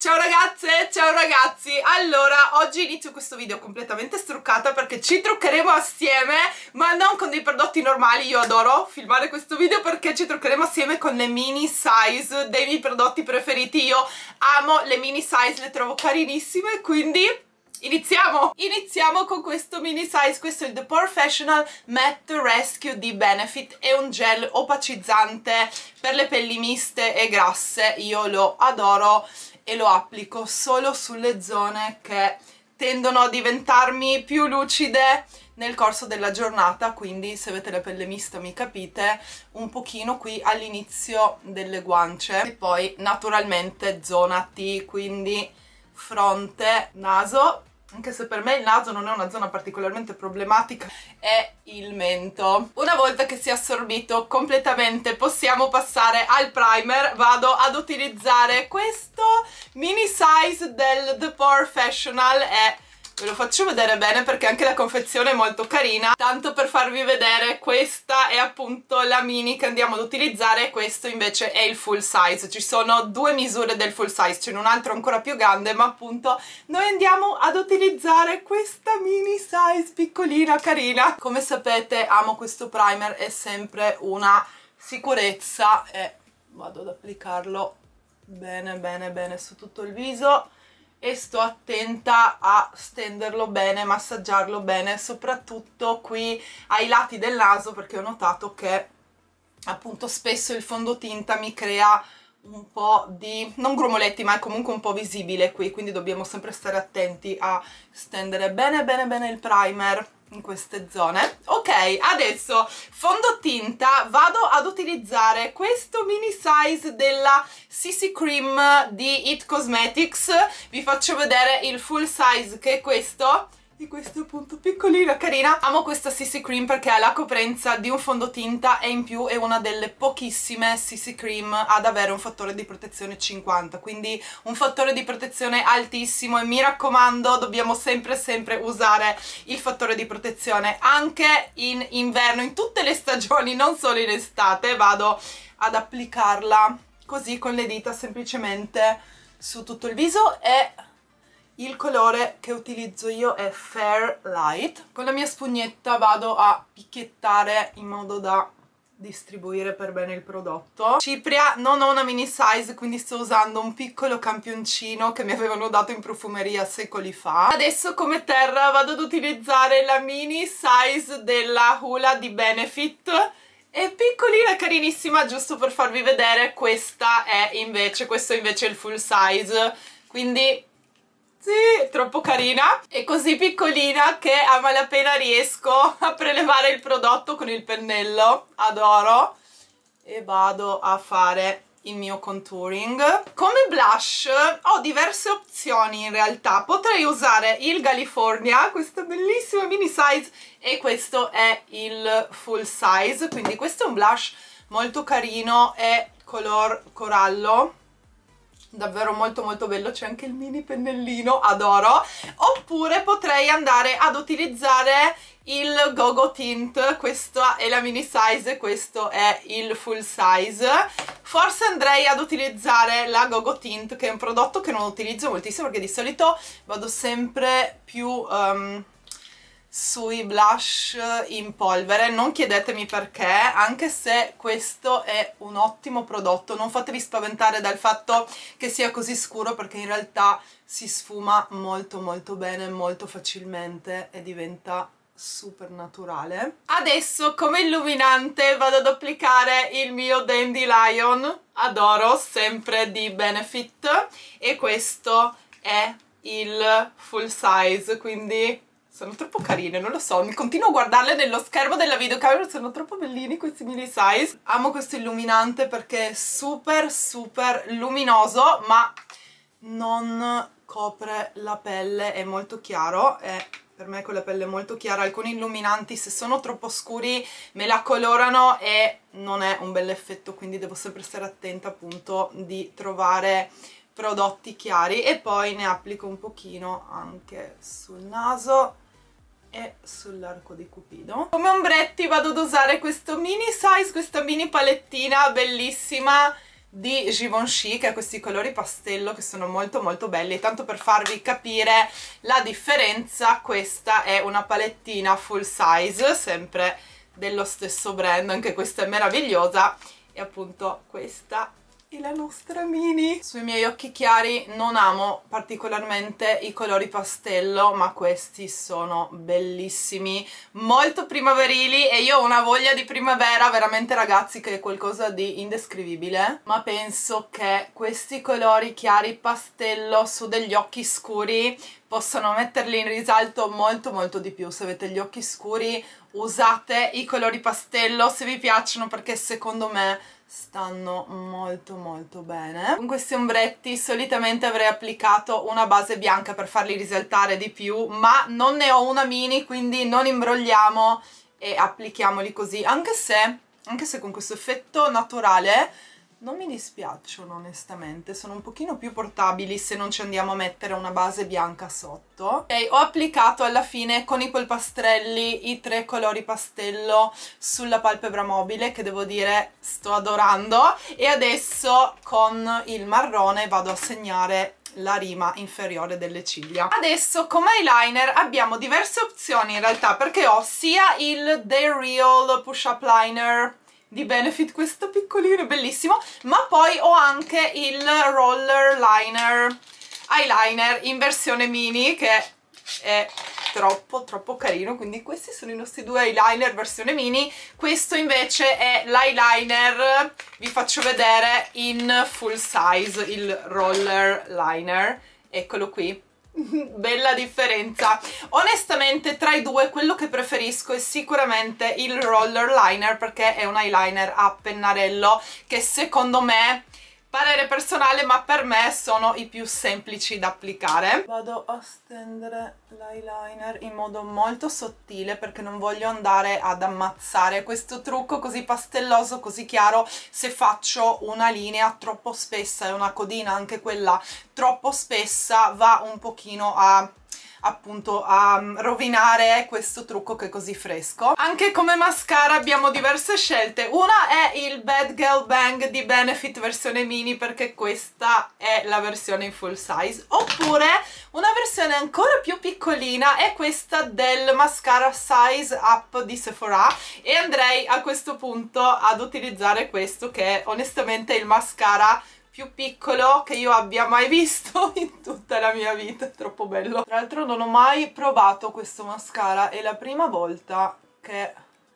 Ciao ragazze, ciao ragazzi. Allora, oggi inizio questo video completamente struccata perché ci truccheremo assieme, ma non con dei prodotti normali. Io adoro filmare questo video perché ci truccheremo assieme con le mini size dei miei prodotti preferiti. Io amo le mini size, le trovo carinissime, quindi iniziamo con questo mini size. Questo è il The Professional Matte Rescue di Benefit. È un gel opacizzante per le pelli miste e grasse. Io lo adoro e lo applico solo sulle zone che tendono a diventarmi più lucide nel corso della giornata, quindi se avete la pelle mista mi capite, un pochino qui all'inizio delle guance e poi naturalmente zona T, quindi fronte, naso, anche se per me il naso non è una zona particolarmente problematica, è il mento. Una volta che si è assorbito completamente possiamo passare al primer. Vado ad utilizzare questo mini size del The Professional e ve lo faccio vedere bene perché anche la confezione è molto carina. Tanto per farvi vedere, questa è appunto la mini che andiamo ad utilizzare, questo invece è il full size. Ci sono due misure del full size, c'è un altro ancora più grande, ma appunto noi andiamo ad utilizzare questa mini size piccolina, carina. Come sapete amo questo primer, è sempre una sicurezza e vado ad applicarlo bene bene bene su tutto il viso. E sto attenta a stenderlo bene, massaggiarlo bene, soprattutto qui ai lati del naso, perché ho notato che appunto spesso il fondotinta mi crea un po' di, non grumoletti, ma è comunque un po' visibile qui, quindi dobbiamo sempre stare attenti a stendere bene bene bene il primer in queste zone. Ok, adesso fondotinta, vado ad utilizzare questo mini size della CC Cream di It Cosmetics. Vi faccio vedere il full size che è questo, e questo è appunto piccolina, carina. Amo questa CC Cream perché ha la coprenza di un fondotinta e in più è una delle pochissime CC Cream ad avere un fattore di protezione 50, quindi un fattore di protezione altissimo, e mi raccomando dobbiamo sempre usare il fattore di protezione anche in inverno, in tutte le stagioni, non solo in estate. Vado ad applicarla così con le dita semplicemente su tutto il viso e il colore che utilizzo io è Fair Light. Con la mia spugnetta vado a picchiettare in modo da distribuire per bene il prodotto. Cipria, non ho una mini size, quindi sto usando un piccolo campioncino che mi avevano dato in profumeria secoli fa. Adesso come terra vado ad utilizzare la mini size della Hoola di Benefit. È piccolina, carinissima, giusto per farvi vedere. Questo è invece il full size, quindi sì, è troppo carina. È così piccolina che a malapena riesco a prelevare il prodotto con il pennello. Adoro. E vado a fare il mio contouring. Come blush ho diverse opzioni in realtà. Potrei usare il California, questa bellissima mini size, e questo è il full size. Quindi questo è un blush molto carino, è color corallo, davvero molto molto bello. C'è anche il mini pennellino, adoro. Oppure potrei andare ad utilizzare il Go-Go Tint. Questa è la mini size e questo è il full size. Forse andrei ad utilizzare la Go-Go Tint, che è un prodotto che non utilizzo moltissimo perché di solito vado sempre più sui blush in polvere. Non chiedetemi perché, anche se questo è un ottimo prodotto. Non fatevi spaventare dal fatto che sia così scuro, perché in realtà si sfuma molto molto bene, molto facilmente e diventa super naturale. Adesso come illuminante vado ad applicare il mio Dandelion, adoro, sempre di Benefit, e questo è il full size, quindi sono troppo carine, non lo so, mi continuo a guardarle nello schermo della videocamera, sono troppo bellini questi mini size. Amo questo illuminante perché è super luminoso, ma non copre la pelle, è molto chiaro, e per me con la pelle molto chiara alcuni illuminanti, se sono troppo scuri, me la colorano e non è un bel effetto, quindi devo sempre stare attenta appunto di trovare prodotti chiari. E poi ne applico un pochino anche sul naso e sull'arco di Cupido. Come ombretti vado ad usare questo mini size, questa mini palettina bellissima di Givenchy, che ha questi colori pastello che sono molto molto belli. E tanto per farvi capire la differenza, questa è una palettina full size, sempre dello stesso brand, anche questa è meravigliosa, e appunto questa è la nostra mini. Sui miei occhi chiari non amo particolarmente i colori pastello, ma questi sono bellissimi, molto primaverili, e io ho una voglia di primavera veramente, ragazzi, che è qualcosa di indescrivibile. Ma penso che questi colori chiari pastello su degli occhi scuri possano metterli in risalto molto molto di più. Se avete gli occhi scuri, usate i colori pastello se vi piacciono, perché secondo me stanno molto molto bene. Con questi ombretti solitamente avrei applicato una base bianca per farli risaltare di più, ma non ne ho una mini, quindi non imbrogliamo e applichiamoli così, anche se con questo effetto naturale non mi dispiacciono onestamente, sono un pochino più portabili se non ci andiamo a mettere una base bianca sotto. Ok, ho applicato alla fine con i polpastrelli i 3 colori pastello sulla palpebra mobile, che devo dire sto adorando, e adesso con il marrone vado a segnare la rima inferiore delle ciglia. Adesso come eyeliner abbiamo diverse opzioni in realtà, perché ho sia il Day Real Push Up Liner di Benefit, questo piccolino, bellissimo, ma poi ho anche il Roller Liner eyeliner in versione mini, che è troppo carino. Quindi questi sono i nostri 2 eyeliner versione mini. Questo invece è l'eyeliner, vi faccio vedere in full size, il Roller Liner, eccolo qui. Bella differenza. Onestamente tra i due quello che preferisco è sicuramente il Roller Liner, perché è un eyeliner a pennarello che secondo me, parere personale, ma per me sono i più semplici da applicare. Vado a stendere l'eyeliner in modo molto sottile, perché non voglio andare ad ammazzare questo trucco così pastelloso, così chiaro. Se faccio una linea troppo spessa e una codina anche quella troppo spessa, va un pochino a appunto a rovinare questo trucco che è così fresco. Anche come mascara abbiamo diverse scelte. Una è il Bad Girl Bang di Benefit versione mini, perché questa è la versione in full size, oppure una versione ancora più piccolina è questa del mascara Size Up di Sephora, e andrei a questo punto ad utilizzare questo, che è onestamente il mascara più piccolo che io abbia mai visto in tutta la mia vita, è troppo bello. Tra l'altro non ho mai provato questo mascara, è la prima volta che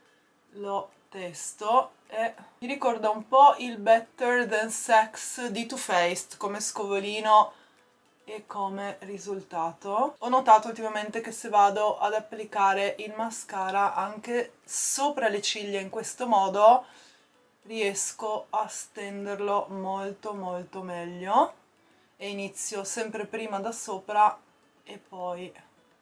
lo testo e mi ricorda un po' il Better Than Sex di Too Faced come scovolino e come risultato. Ho notato ultimamente che se vado ad applicare il mascara anche sopra le ciglia in questo modo, riesco a stenderlo molto molto meglio, e inizio sempre prima da sopra e poi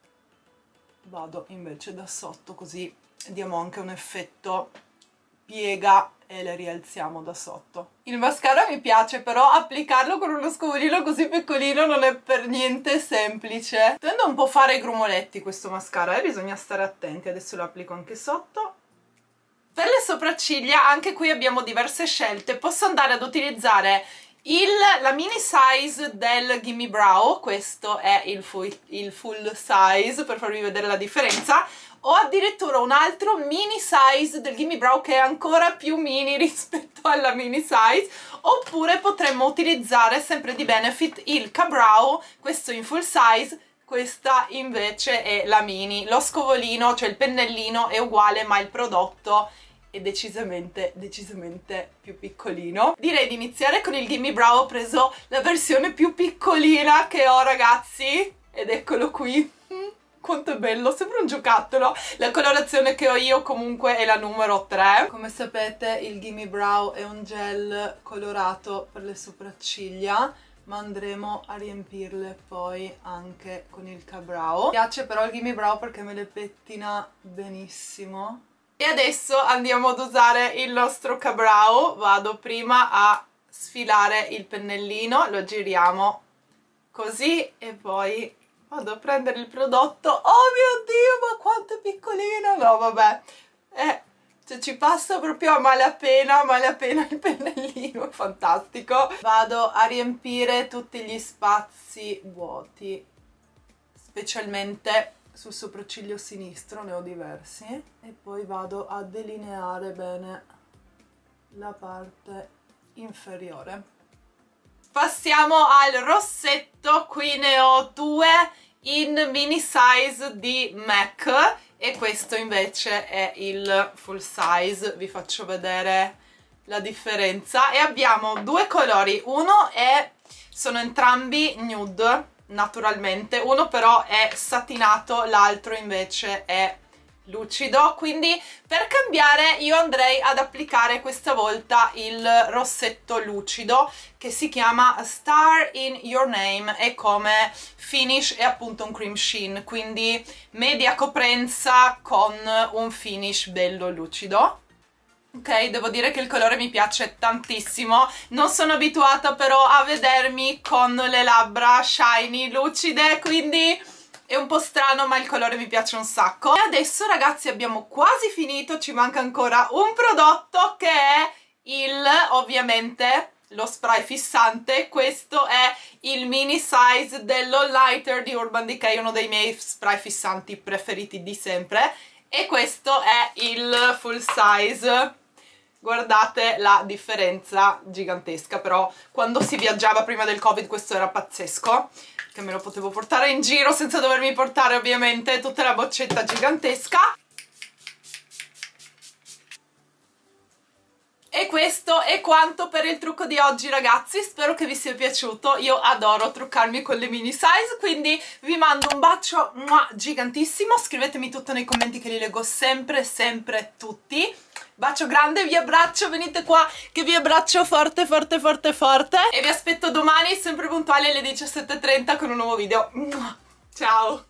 vado invece da sotto, così diamo anche un effetto piega e le rialziamo da sotto. Il mascara mi piace, però applicarlo con uno scovolino così piccolino non è per niente semplice. Tendo un po' a fare i grumoletti questo mascara, bisogna stare attenti. Adesso lo applico anche sotto. Per le sopracciglia anche qui abbiamo diverse scelte. Posso andare ad utilizzare la mini size del Gimme Brow, questo è il full size per farvi vedere la differenza, o addirittura un altro mini size del Gimme Brow che è ancora più mini rispetto alla mini size, oppure potremmo utilizzare sempre di Benefit il K-Brow, questo in full size. Questa invece è la mini. Lo scovolino, cioè il pennellino, è uguale, ma il prodotto è decisamente più piccolino. Direi di iniziare con il Gimme Brow. Ho preso la versione più piccolina che ho, ragazzi, ed eccolo qui. Quanto è bello, sembra un giocattolo. La colorazione che ho io comunque è la numero 3. Come sapete il Gimme Brow è un gel colorato per le sopracciglia, ma andremo a riempirle poi anche con il K-Brow. Mi piace però il Gimme Brow perché me le pettina benissimo. E adesso andiamo ad usare il nostro K-Brow. Vado prima a sfilare il pennellino, lo giriamo così e poi vado a prendere il prodotto. Oh mio Dio, ma quanto è piccolino! No, vabbè, è cioè ci passa proprio a malapena il pennellino, è fantastico. Vado a riempire tutti gli spazi vuoti, specialmente sul sopracciglio sinistro, ne ho diversi, e poi vado a delineare bene la parte inferiore. Passiamo al rossetto, qui ne ho due in mini size di MAC e questo invece è il full size, vi faccio vedere la differenza. E abbiamo due colori, sono entrambi nude naturalmente, uno però è satinato, l'altro invece è lucido, quindi per cambiare io andrei ad applicare questa volta il rossetto lucido che si chiama Star in Your Name e come finish è appunto un cream sheen, quindi media coprenza con un finish bello lucido. Ok, devo dire che il colore mi piace tantissimo, non sono abituata però a vedermi con le labbra shiny, lucide, quindi è un po' strano ma il colore mi piace un sacco. E adesso ragazzi abbiamo quasi finito, ci manca ancora un prodotto che è ovviamente lo spray fissante. Questo è il mini size dell'All Nighter di Urban Decay, uno dei miei spray fissanti preferiti di sempre, e questo è il full size. Guardate la differenza gigantesca, però quando si viaggiava prima del Covid questo era pazzesco, che me lo potevo portare in giro senza dovermi portare ovviamente tutta la boccetta gigantesca. E questo è quanto per il trucco di oggi ragazzi, spero che vi sia piaciuto, io adoro truccarmi con le mini size, quindi vi mando un bacio gigantissimo, scrivetemi tutto nei commenti che li leggo sempre tutti. Bacio grande, vi abbraccio, venite qua che vi abbraccio forte e vi aspetto domani sempre puntuali alle 17:30 con un nuovo video. Ciao!